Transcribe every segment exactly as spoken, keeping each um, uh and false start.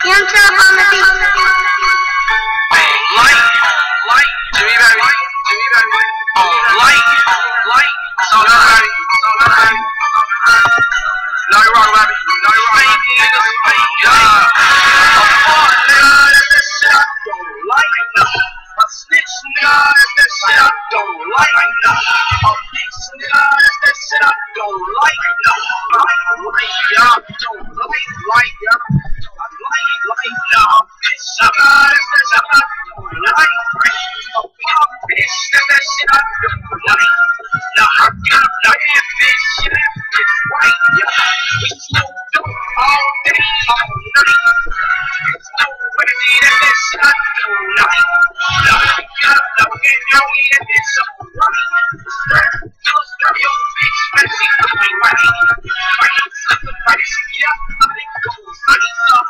Young Trump on the beat. Light, light, Jimmy baby, Jimmy baby. Oh, light, light, so baby, so baby. No wrong, baby, no wrong. Niggas, yeah. A fuck nigga, that's that shit I don't like. A snitch nigga, that's that shit I don't like. A bitch nigga, that's that shit I don't like. Like, like, yeah, don't like, like, yeah. I like, like, yeah. Bitch, I got that's that shit I don't like. A pop bitch, that's that shit I don't like. Yeah, I got a bad bitch, yeah, that bitch white, yeah. We smoke dope all day, all night. It's no crazy, that's that shit I don't like. Yeah, I got a bad young, that bitch alright. Just got your bitch, man, she going right. Right, sacrifice, yeah, I think goes right, son.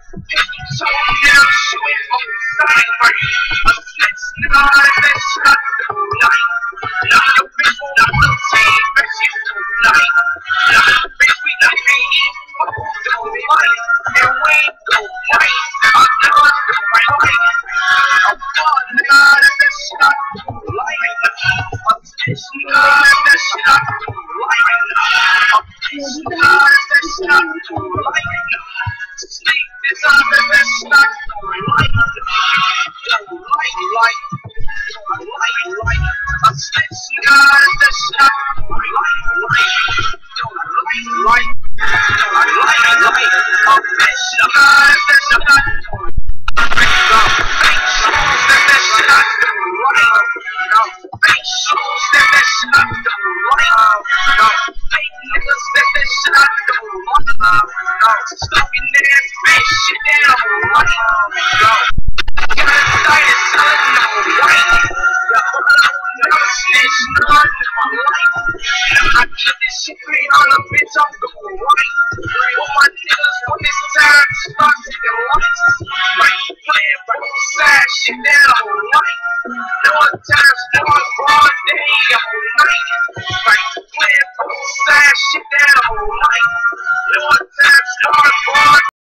So now, shit on the side, right? A snitch, nigga, that's that shit I don't like. Now your bitch won't have no team, but she don't like. Now your bitch, we like me, but who don't like? And we ain't go right. I know I go right, right. I'm fun, nigga, that's that shit I don't like. A snitch, nigga, that's that shit I don't like. A bitch, nigga, that's that shit I don't like. Sleep is on the best shit I don't like. Don't like, like. Don't like, like. A snitch, nigga, that's that shit I don't like, like. Don't like, like. Don't like, like. A bitch, nigga, that's that shit I don't like. Fake shoes, that's that shit I don't like. No, fake shoes, that's that shit I don't like. No, fake niggas, that's that shit I don't like. No, stalking ass bitch, shit that I don't like. No, got excited, son, no white. Yeah, all I want is a snitch, none in my life. I keep this shit clean on the bitch, I'm going right. All my niggas want this time, start taking lights. Right, playing right beside shit that I don't like. No times, no broad day, all night.